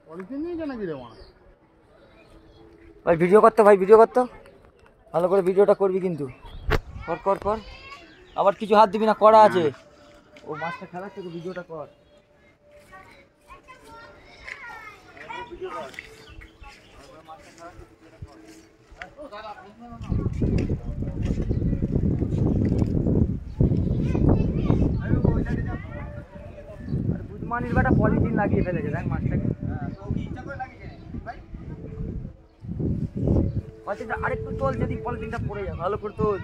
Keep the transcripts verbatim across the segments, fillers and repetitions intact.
ভাই ভিডিও করতে ভাই ভিডিও করতে ভালো করে ভিডিওটা করবি কিন্তু কর কর কর আবার কিছু হাত দিবি না করা আছে ও মাছটা খেলাচ্ছে তো ভিডিওটা কর বুধমানির বেটা পলিথিন লাগিয়ে ফেলেছে দেখ মাছটাকে পলিথিনটা আরেকটু তোল যদি পলিথিনটা পড়ে যায় ভালো করে তোল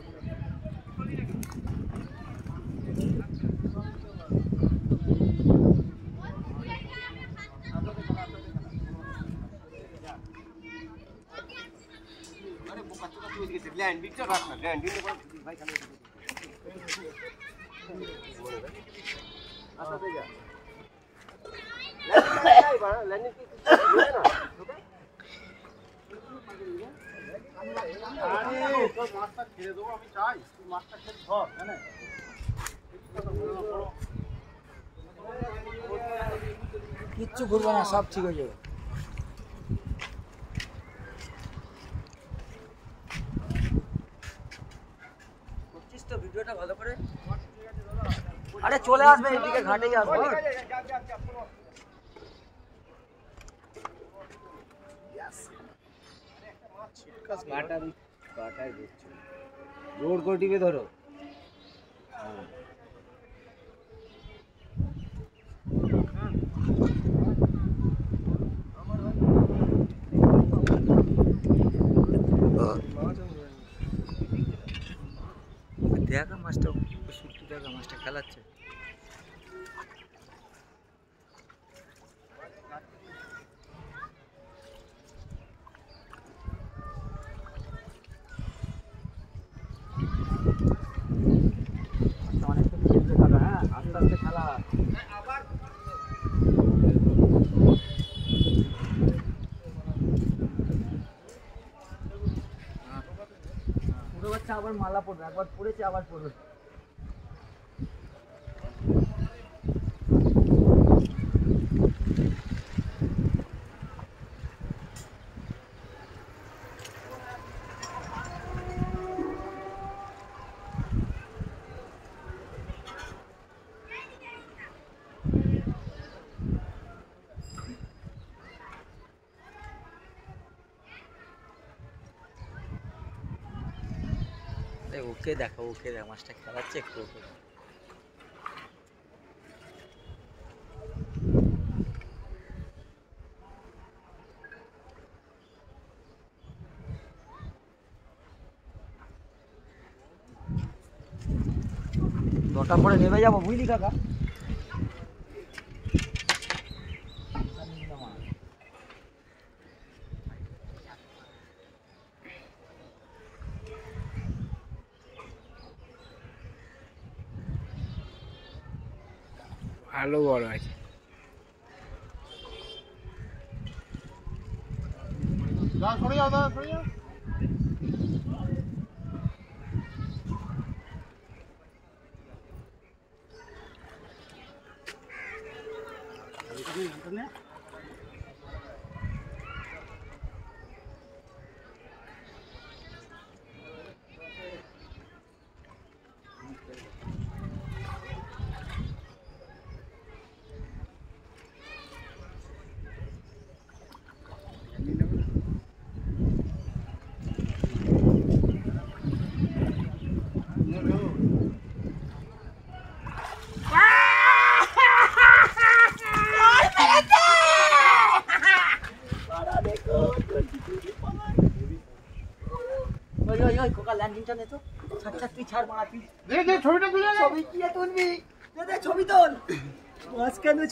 কিচ্ছু ঘুরবে না সব ঠিক হয়ে যাবে করছিস তো ভিডিওটা ভালো করে আরে চলে আসবে এদিকে ঘাটেই আসবে জোর করে টিপে ধরো দেখা মাছটা সত্যি দেখা মাছটা খেলাচ্ছে অনেকটা হ্যাঁ আস্তে আস্তে খেলা পুরো বাচ্চা আবার মালা পড়বে একবার পড়েছে আবার পড়বে ওকে দেখো ওকে দেখ মাছটা খেলাচ্ছে একটু ওকে নটা পরে নেমে যাবো বুঝলি কাকা ভালো বড় আছে সরে যাও দাদা সরে যাও ল্যান্ডিংটা নে তো ছাড় ছাড় তুই ছাড় মারা তুই ছবিটা তুলে ছবি কি তুলবি ছবি তোল মাঝখানে